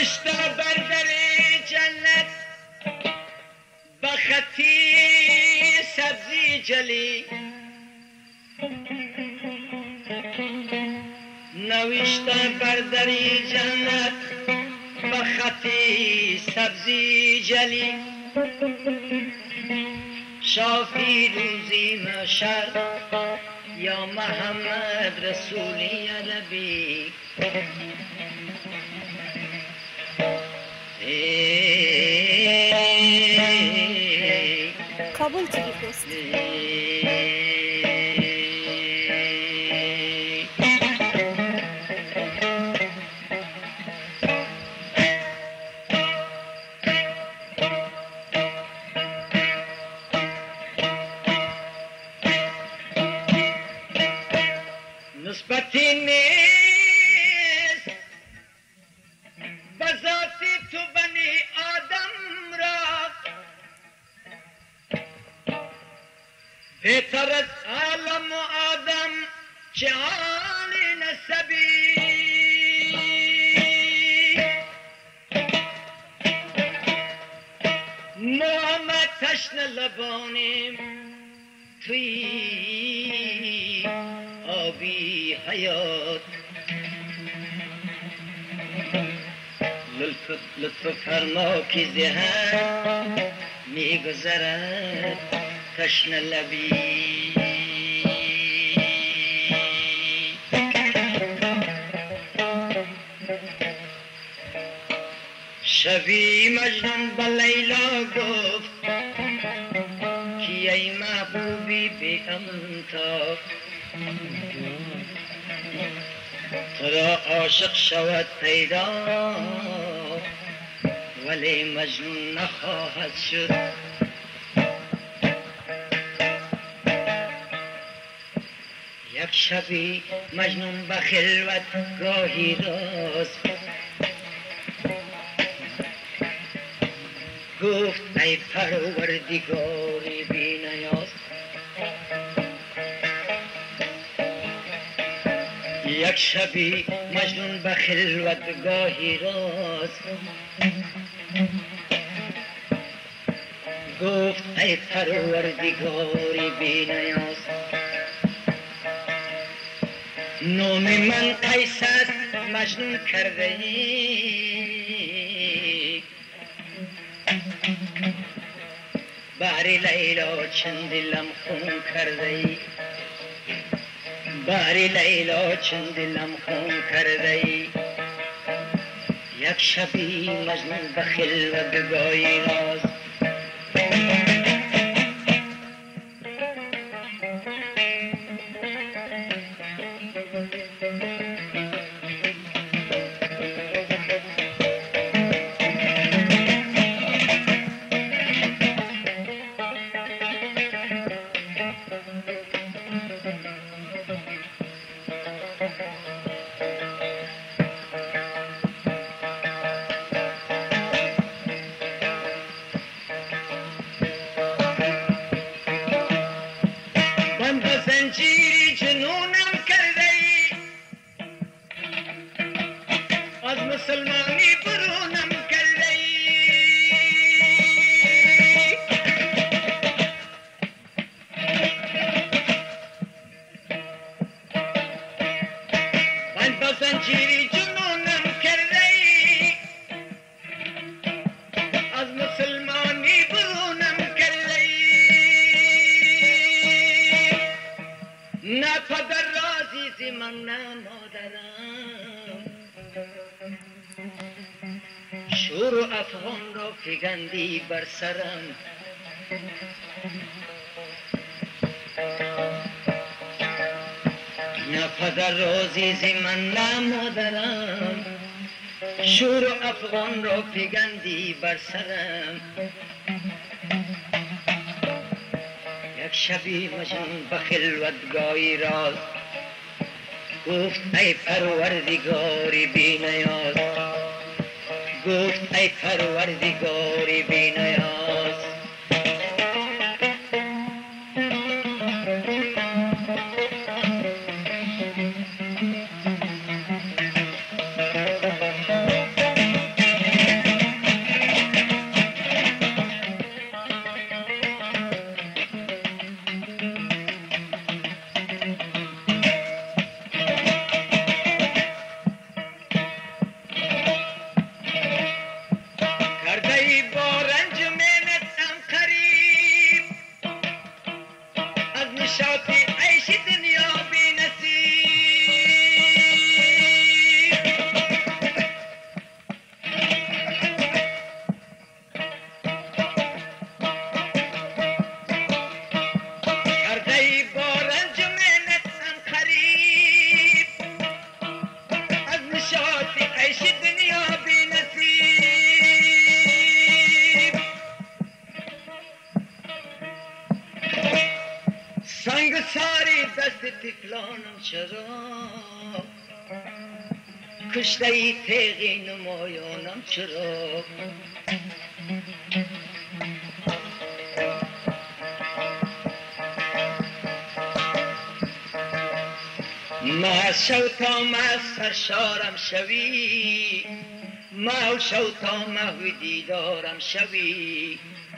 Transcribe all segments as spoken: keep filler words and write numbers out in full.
نوشته بر در جنت به خطی سبزی جلی، نوشته بر در جنت به خطی سبزی جلی، شافی روزی محشر یا محمد رسولی عربی. کابل چی گفت؟ نسبتی نیست به ذات تو بنی آدم را، بهتر از عالم و آدم چه حال نسبی. محمد تشنه لبانیم توی آبی حیات، لطف لطف فرما که ذهن میگذرد تشنه لبی. شبی مجنون به لیلا گفت که ای محبوبی بی امتا، ترا عاشق شود پیدا ولی مجنون نخواهد شد. یک شبی مجنون به خلوت گاهی راست گفت ای پروردگاری بی نیاز، یک شبی مجنون به خلوت گاهی راست گفت ای پروردگاری بی نیاز، نام من قیس است مجنون کرده ای، باری لیلا چند دلم خون کرده ای، باری لیلا چند دلم خون کرده ای. یک شبی مجنون به خلوت گاهی راست زنجیری جنونم کرده ای، از مسلمانی برونم کرده ای. من با زنجیری جنونم کرده ای، از مسلمانی برونم کرده ای. نه پدر رازی زی من نه مادرم، شور و افغان را فگندی بر سرم. نه پدر رازی زی من نه مادرم، شور و افغان را فگندی بر سرم. یک شبی مجنون به خلوتگاهی راست گفت ای پروردگاری بی نیاز، گفت ای پروردگاری بی نیاز. کشته ای تیغی نمایانم چرا ما شو تا ما سرشارم شوی ما شو تا محو دیدارم شوی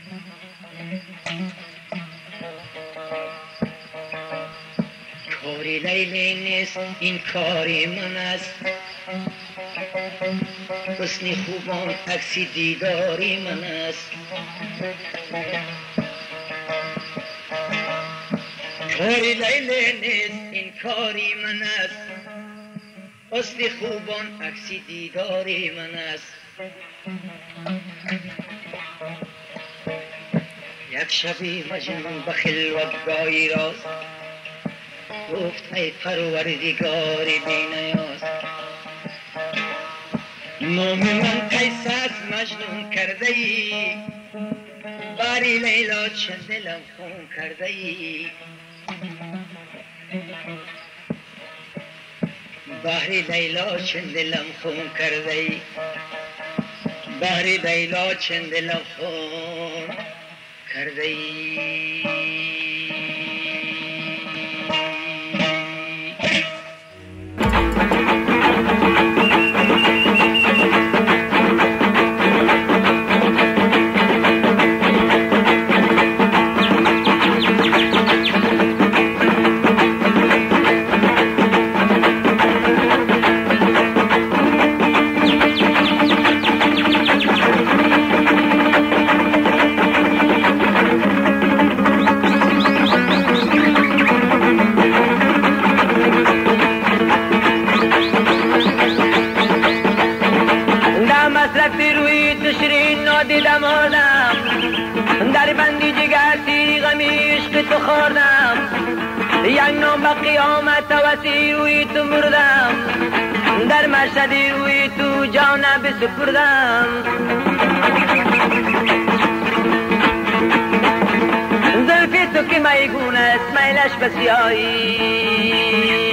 کاری لیلی نیست این کاری من است حسن خوبان عکسی دیداری من است کاری لیلی نیست این کاری من است حسن خوبان عکسی دیداری من است یک شبی مجنون به خلوتگاهی راست گفت ای پروردگاری بینیاز نام من قیس از مجنون کرده ای باری لیلا چند دلم خون کرده ای باری لیلا چند دلم خون کرده ای باری لیلا چند دلم خون کرده ای دیدم آدم در بندی جگر تیغ عشق تو خوردم یک نام به قیامت وسیع روی تو مردم در مشهدی روی تو جان بسپردم زلفی تو که میگونه اسمایلش بسیایی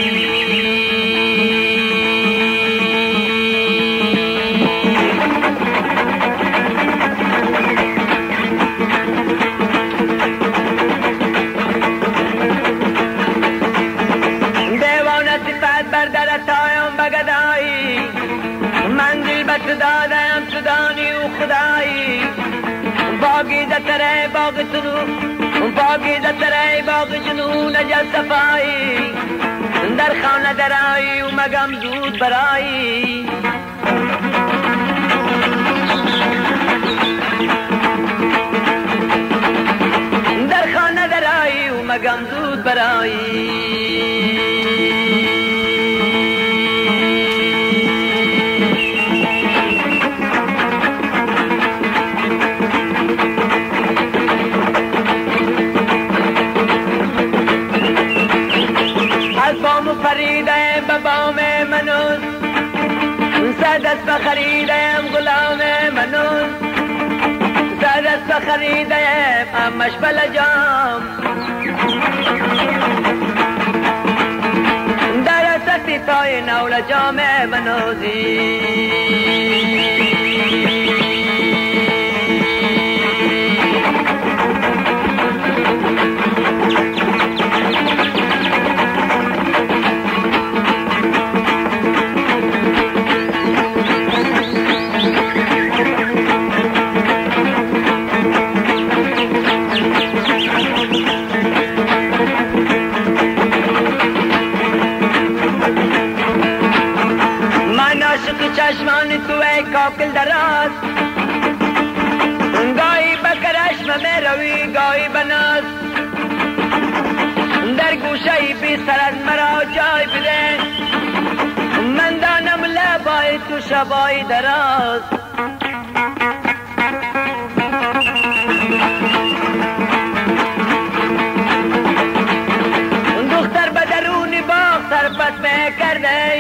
دادم تو دانی و خدایی باقی دتره باغ تنو باقی دتره باغ جنون اجل صفایی در خانه درایی و مگم زود برایی در خانه درایی و مگم زود برایی خریدم به بام منوز صد است بخریدم غلام منوز صد است بخریدم امش بلجام در اساسی تای نول جام منوزی چشمان تو ای کاکل دراز گاهی بکرش من روی گاهی بناز در گوشه بی سر از مرا جای بده من دانم لبای تو شبای دراز دختر به درون باغ سرپت میکرده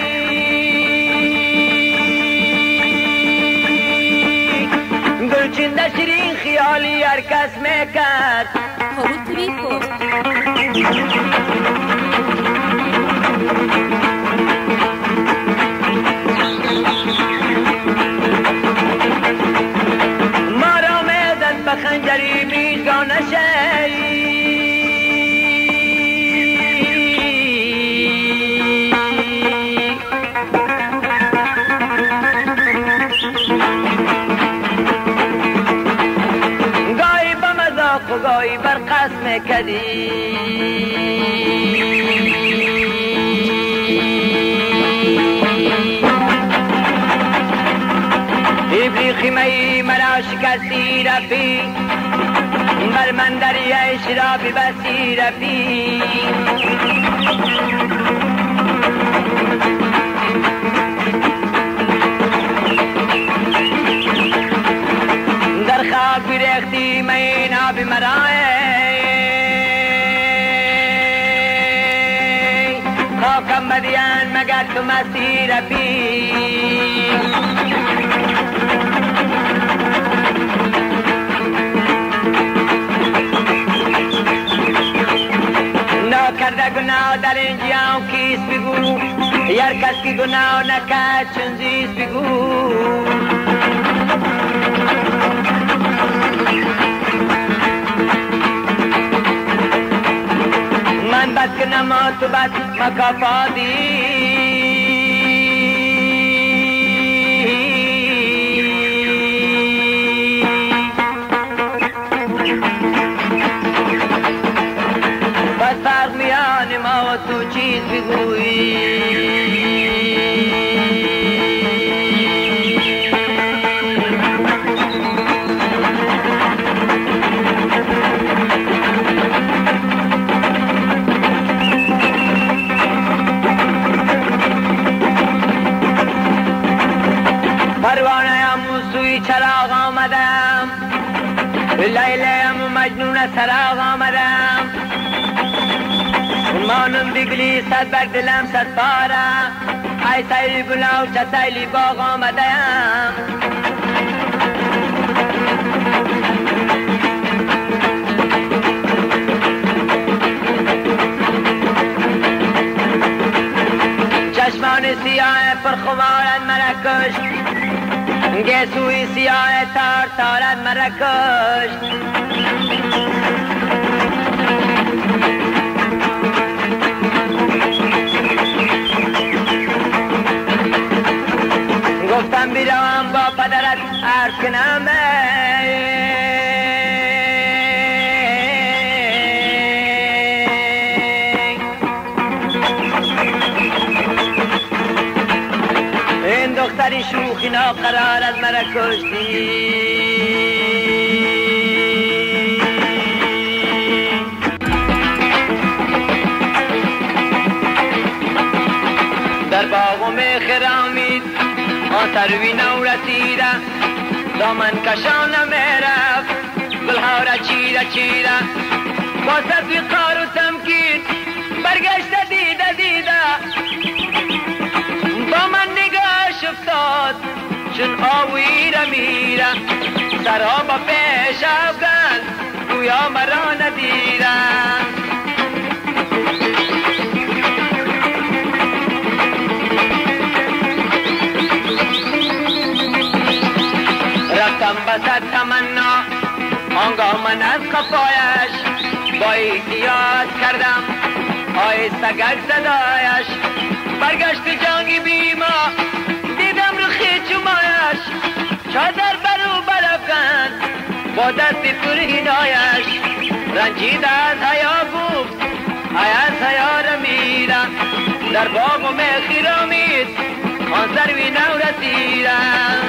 گلچین شیرین خیالی هر کس میکرد خود توی خیمه مرا شکستی رفی بر من دریای شرابی بسی رفی در خاک بیرختی می نابی مرای خاکم بدیان مگر تو مستی رفی کرده گناه در این جهان کیست بگو هر کس کی گناه نکرد چون زیست بگو من بد کنم و تو بد مکافاتی فرق میان ما و تو چیز بگویی پروانه هم سوی چراغ آمدم لیلی هم مجنون سراغ آمدم مانم دیگلی صد بر دلم صد پاره ای سیلی گناه چه سیلی باغ آمدم چشمان سیاه پرخمارت مرا کشت گیسوی سیاه تار تارت مرا کشت گفتم بیروم با پدرت عرض کنم این دختری شوخی ناقرار از مرا کشتی در باغ و میخرامید آن سروی نو رسیده دامن کشانم رفت گلها را چیده چیده با سبزی قار و تمکین برگشته دیده دیده با من نگاش افتاد چون آوی را میره سرها با پیش افغان گویا مرا ندیده رفتم بسد تمنا آنگاه من از قفایش با احتیاط کردم آیسته گرد صدایش برگشت جانگی بیما دیدم رخی چمایش چادر برو برفکن با دست پرهینایش رنجیده از حیا گفت ای از حیا رمیدم در باغ و میخی رامید آن سروی نو رسیدم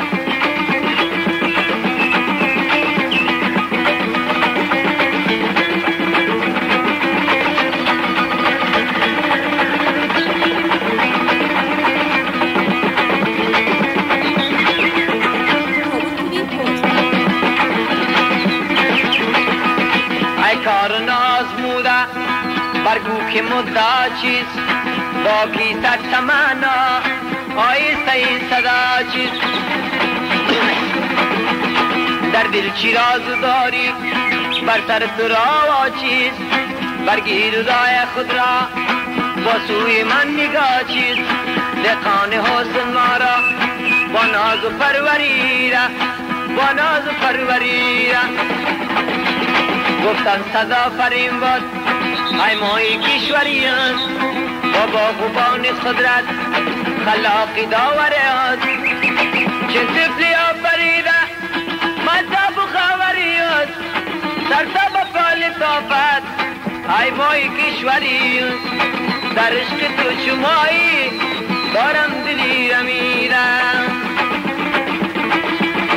کار نازموده برگو که مدعا چیست با کیست تمنا آیسته این صدا چیست در دل چی راز داری بر سر تو را چیست برگیر رای خود را با سوی من نگاه چیست لقان حسن ما را با ناز و پروری را با ناز و پروری را گفتن صدا فریم باد ای ماهی کشوری است با باغ و بان خدرت خلاقی داوره است چون طفلی آفریده مذهب و خاوری است در سبب لطافت ای ماهی کشوری است در عشق تو چمایی دارم دلی رمیدم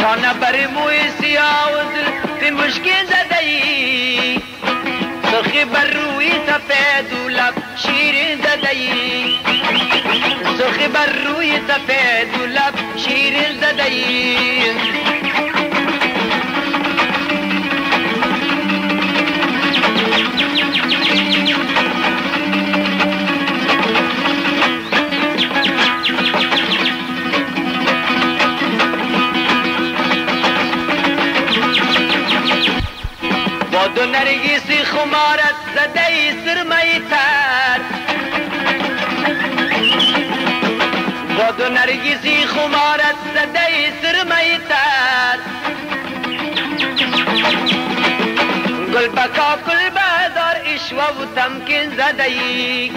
شانه بر موی سیاه و زلف مشکین زدهی سرخی بر روی سفید و لب شیرین زدهی سرخی بر روی سفید و لب شیرین زدهی با دو نرگیسی خمارت زده ای سرمایی تر با دو نرگیسی خمارت زده ای سرمایی تر گل بکا گل بازار اشوا و تمکین زده ای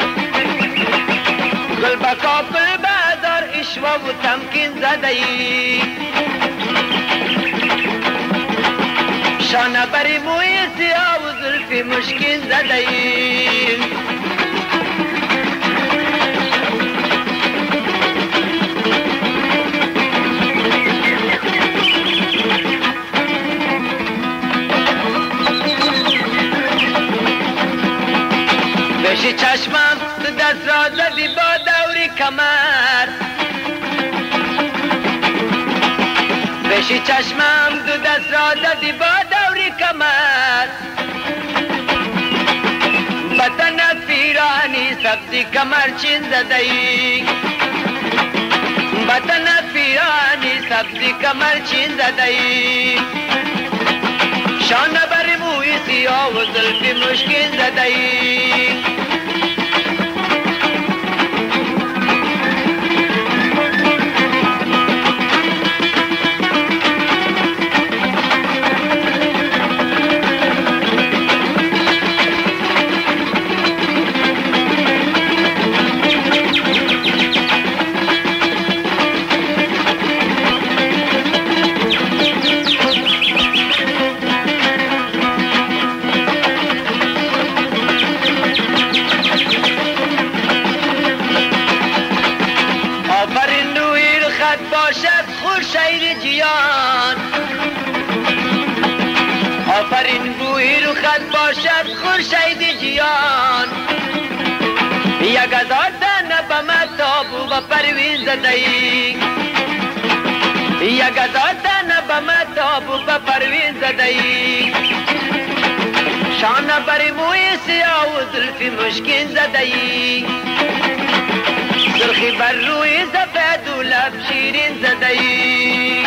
گل بکا گل بازار اشوا و تمکین زده ای شانه بری موی سیاه و زلفی مشکین زده ای بشی چشمم تو دست را زدی با دوری کمر بشی چشمم تو دست را زدی با دوری کمر بطن پیرانی سبزی کمر چین زده ای بطن پیرانی سبزی کمر چین زده ای شانه بر موی سیاه و زلفی مشکین زده ای باشد خورشید جیان آفرین بوی رو خط باشد خورشید جیان یک هزار دانه به مهتاب و پروین زده ای یک هزار دانه به مهتاب و پروین زده ای شانه بر موی سیاه و زلفی مشکین زده ای سرخی بر روی سفید و لب شیرین زده ای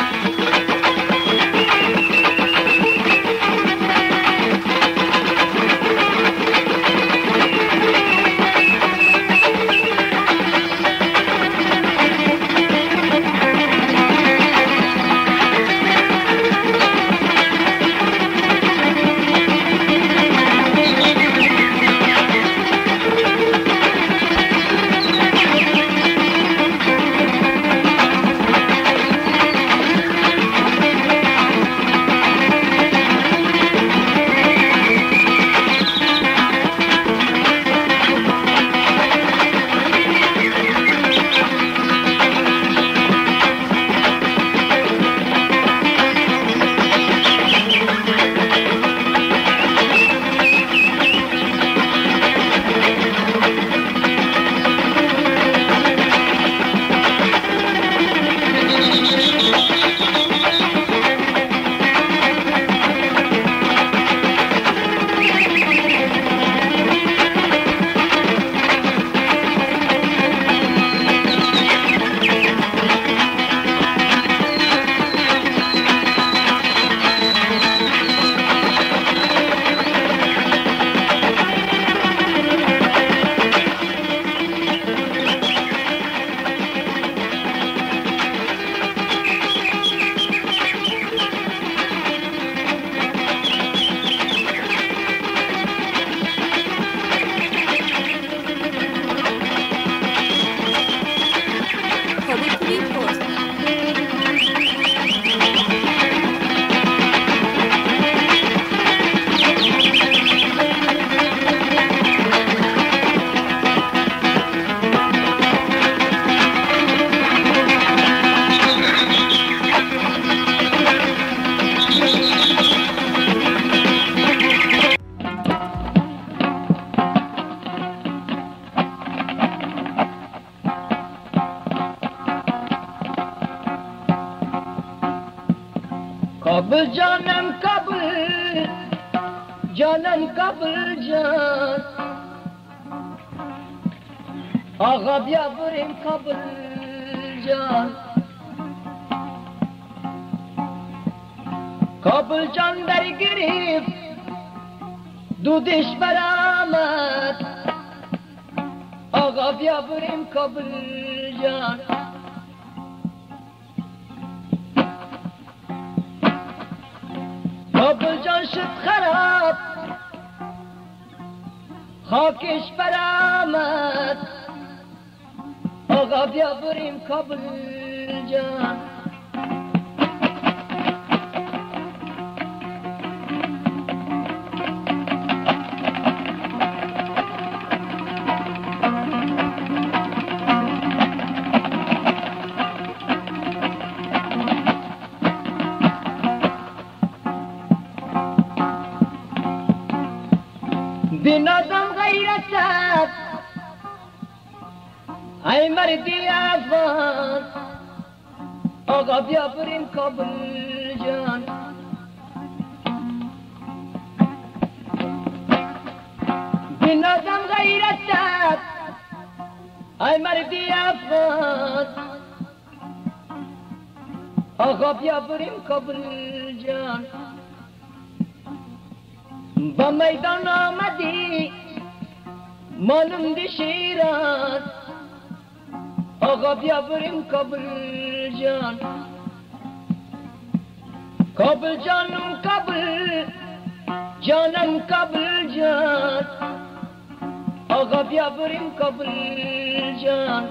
کابل جانم کابل جانم کابل جان آقا بیا بریم کابل جان کابل جان در گریف دودش برآمد آقا بیا بریم کابل جان کابل جان شد خراب خاکش برآمد آقا بیا بریم کابل جان بنادم غیرتت ای مردی افغان آقا بیا بریم کابل جان بنادم غیرتت ای مردی افغان آقا بیا بریم کابل جان با میدان آمدی مانند شیراز آقا بیا بریم کابل جان کابل جانم کابل جانم کابل جان آقا بیا بریم کابل جان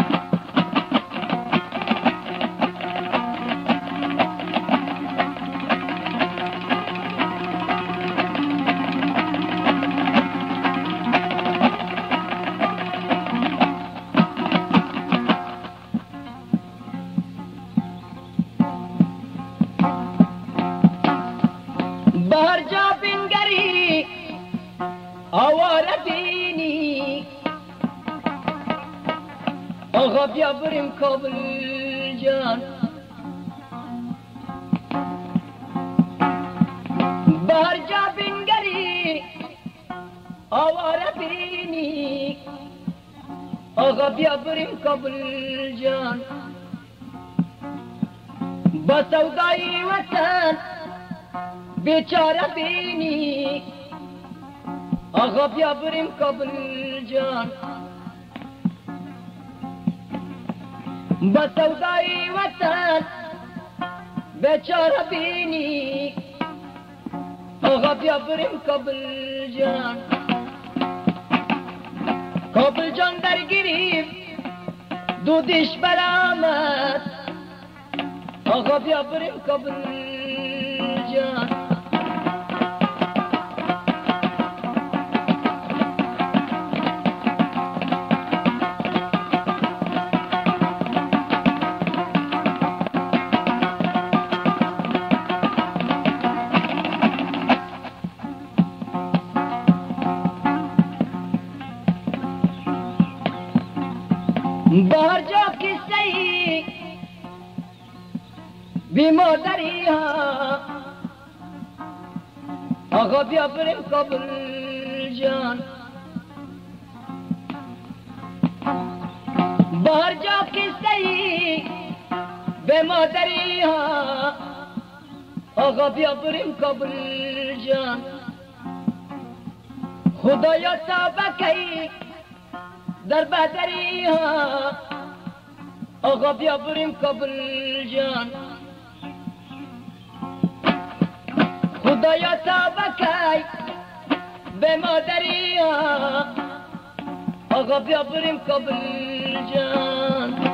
بهر جا بنگری آواره بینی آقا بیا بریم کابل جان بهر جا بنگری آواره بینی آقا بیا بریم کابل جان با سودای وطن بیچاره بینی آقا بیا بریم کابل جان با سودای وطن بیچاره بینی آقا بیا بریم کابل جان کابل جان در گریف دودش برآمد آقا بیا بریم کابل جان بهر جا کسی بی مادری ها آقا بیا بریم کابل جان بهر جا کسی بی مادری ها آقا بیا بریم کابل جان خدایا سابقی در بدری ها آقا بیا بریم کابل جان خدایا سابقی به مادری ها آقا بیا بریم کابل جان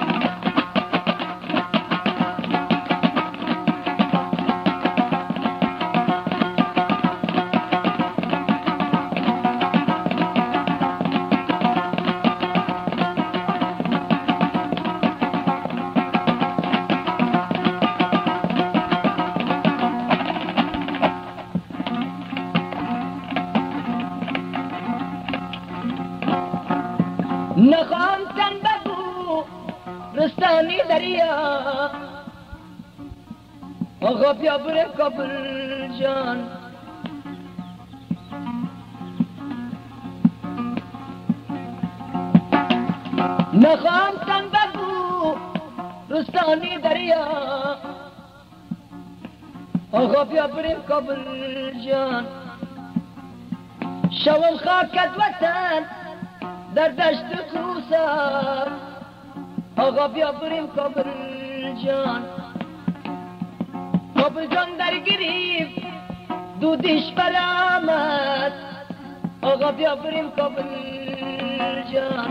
نخواهم تن بگو رستانی دریا آقا بیا بریم کابل جان. نخواهم تن بگو رستانی دریا، آقا بیا بریم کابل جان. شوم خاکت وطن در دشت کوسر، آقا بیا بریم کابل جان. کابل جان در گریب دودش برآمد، آقا بیا بریم کابل جان.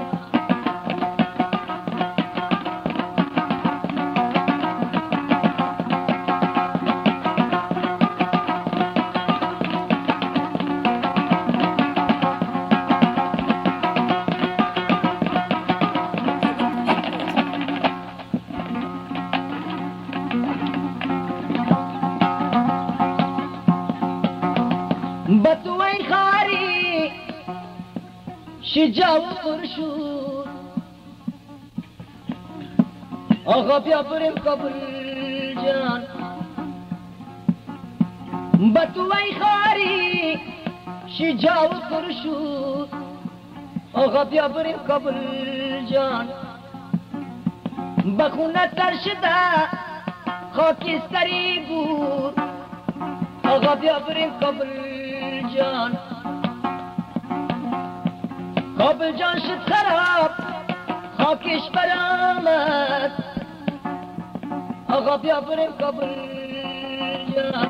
بطوی خاری شجاع و پرشور، آقا بیا بریم کابل جان. بطوی خاری شجاع و پرشور، آقا بیا بریم کابل جان. بخونه ترشده خاکستری بود، آقا بیا بریم کابل جان. کابل جان شد خراب خاکش برآمد، آقا بیا بریم کابل جان.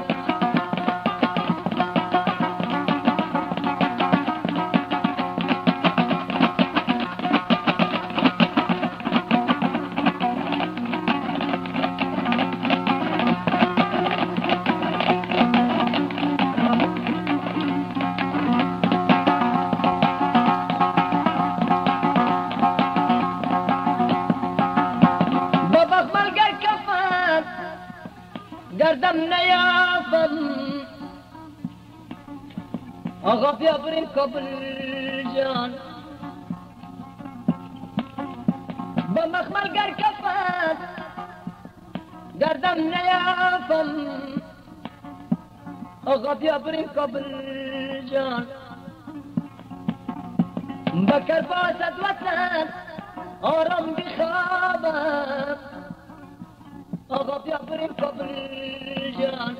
گردم نیافم، آقا بیا بریم کابل جان. با مخمل گر کفت گردم نیافم، آقا بیا بریم کابل جان. بکر باشد وطن آرام بخوابم، آقا بیا بریم کابل جان.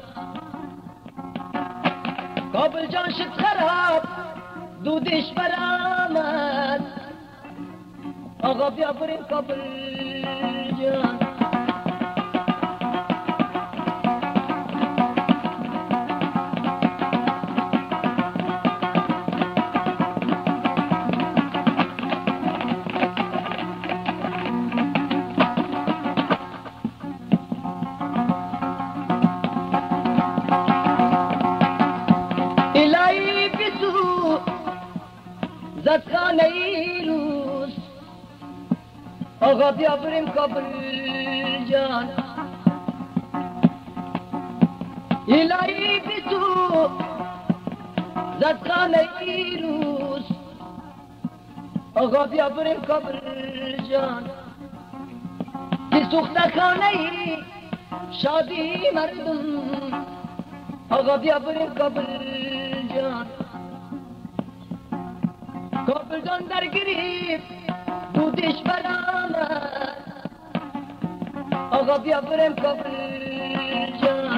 کابل جان شد خراب دودش برآمد، آقا بیا بریم کابل جان. زد خانه روز، آقا بیا بریم کابل جان. الهی بی تو زد خانه روز، آقا بیا بریم کابل جان. که سوخته خانه شادی مردم، آقا بیا بریم کابل جان. کابل جان در گریب دودش برآمد، آقا بیا بریم کابل جان.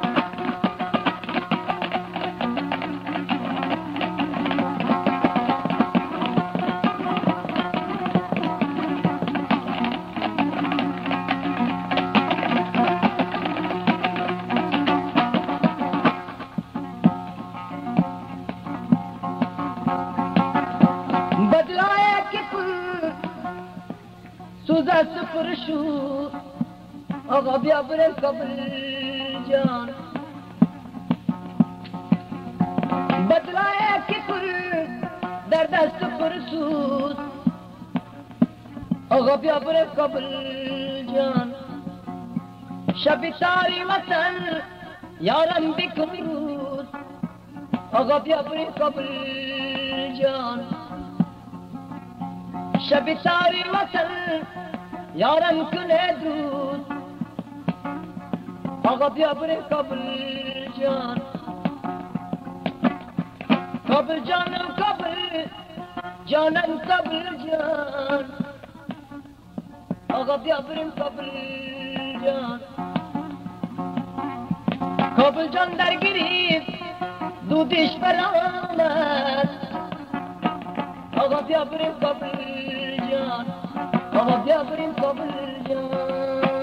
سوزه سفر شو، آقا بیا بریم کابل جان. بدلای که پر در دست فرسوز، آقا بیا بریم کابل جان. شب تاری وطن یارم بکن روز، آقا بیا بریم کابل جان. شب تاری وطن یارم کنه درود، آقا بیا بریم کابل جان، کابل جانم کابل جانم کابل جان، آقا بیا بریم کابل جان. کابل جان در گریب دودش برآمد، آقا بیا بریم کابل جان، آقا بیا بریم کابل جان.